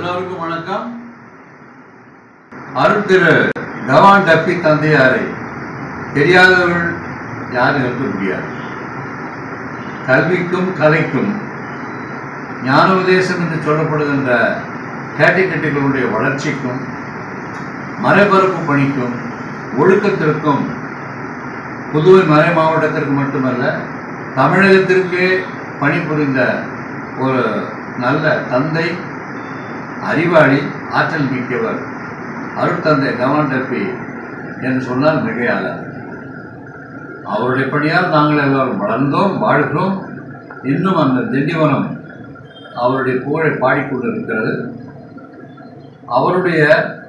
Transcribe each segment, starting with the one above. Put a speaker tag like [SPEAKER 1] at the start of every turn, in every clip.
[SPEAKER 1] எல்லோருக்கும் வணக்கம். அருள் திரு கவான் டப்பி தந்தையாரை தெரியாதவர்கள் யாரும் இருக்க முடியாது. கல்விக்கும் கலைக்கும் ஞானோதேசம் என்று சொல்லப்படுகின்ற கேட்டகரிகளுடைய வளர்ச்சிக்கும் மறைபரப்பு பணிக்கும் ஒழுக்கத்திற்கும் புதுவை மறை மாவட்டத்திற்கு மட்டுமல்ல தமிழகத்திற்கே பணிபுரிந்த ஒரு நல்ல தந்தை, அறிவாளி, ஆற்றல் மிக்கவர் அருட்தந்தை கவான் டப்பி என்று சொன்னால் மிகையால. அவருடைய பணியால் நாங்கள் எல்லோரும் வளர்ந்தோம், வாழ்கிறோம். இன்னும் அந்த திண்டிவனம் அவருடைய புகழை பாடிக்கொண்டிருக்கிறது. அவருடைய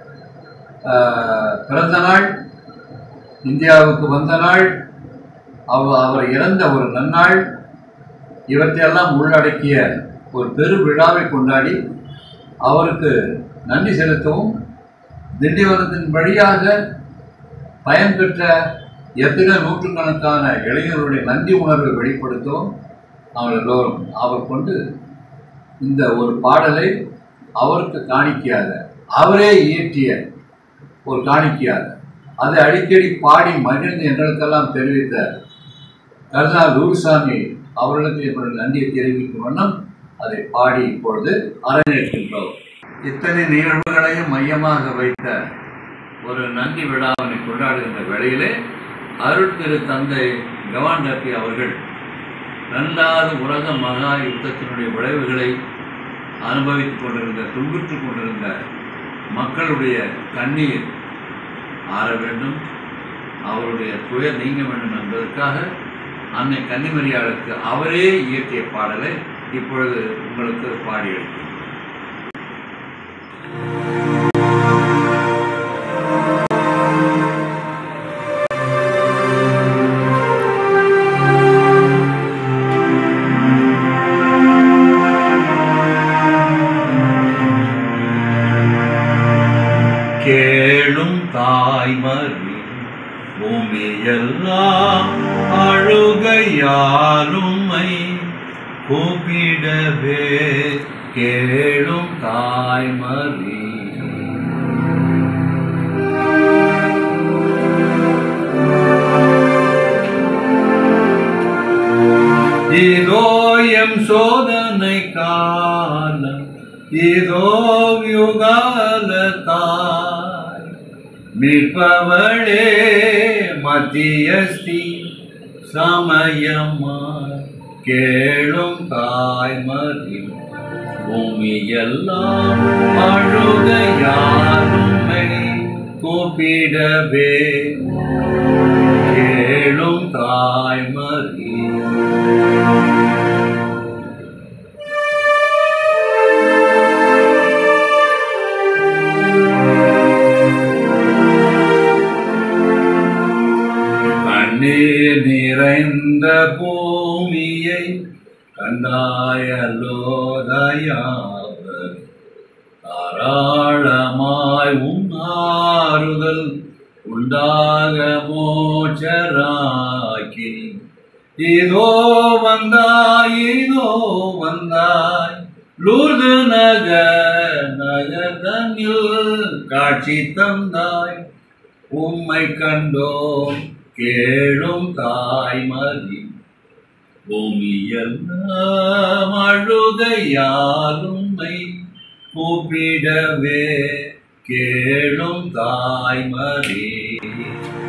[SPEAKER 1] பிறந்த நாள், இந்தியாவுக்கு வந்த நாள், அவர் இறந்த ஒரு நன்னாள், இவற்றையெல்லாம் உள்ளடக்கிய ஒரு பெரு விழாவை கொண்டாடி அவருக்கு நன்றி செலுத்தவும், திண்டிவனத்தின் வழியாக பயன்பெற்ற எத்தனை நூற்றுக்கணக்கான இளைஞர்களுடைய நன்றி உணர்வை வெளிப்படுத்தவும் அவர் எல்லோரும் அவர் கொண்டு இந்த ஒரு பாடலை அவருக்கு காணிக்கையாக, அவரே இயற்றிய ஒரு காணிக்கையாக, அதை அடிக்கடி பாடி மகிழ்ந்து எங்களுக்கெல்லாம் தெரிவித்த கர்தினால் குருசாமி அவர்களுக்கு என்னுடைய நன்றியை தெரிவிக்கும் வண்ணம் அதை பாடி இப்பொழுது அரங்கேற்கின்றோம். இத்தனை நிகழ்வுகளையும் மையமாக வைத்த ஒரு நன்றி விழாவினை கொண்டாடுகின்ற வேளையிலே அருள் திரு தந்தை கவான் டப்பி அவர்கள் இரண்டாவது உலக மகா யுத்தத்தினுடைய விளைவுகளை அனுபவித்துக் கொண்டிருந்த, துன்புற்றுக் கொண்டிருந்த மக்களுடைய கண்ணீர் ஆற வேண்டும், அவருடைய துயர் நீங்க வேண்டும் என்பதற்காக அன்னை கன்னிமரியாளுக்கு அவரே இயற்றிய பாடலை இப்பொழுது உங்களுக்கு பாடியிருக்கிறேன்.
[SPEAKER 2] கேளும் தாய்மறி பூமியெல்லாம் அழுகையாலுமை கூப்பிடவே, கேளும் தாய்மறி. இதோ எம் சோதனை காலம், இதோ யுகாலத்தாய் மீட்பவளே மத்தியஸ்தி சமயமாய், கேளும் தாய்மறி பூமியெல்லாம் அழுகையாலுமை கூப்பிடவே, கேளும் தாய்மறி. கண்ணீர் நிறைந்த பூமியை கண்டாயலோதயாவர், தாராளமாய் உன்னாறுதல் உண்டாக மோட்சராக்கி, இதோ வந்தாய், இதோ வந்தாய் லூர்து நகர்தனில் காட்சி தந்தாய், உம்மை கண்டோம் கேளும் தாய்மறி பூமியெல்லாம் அழுகையாலுமை கூப்பிடவே, கேளும் தாய்மறி.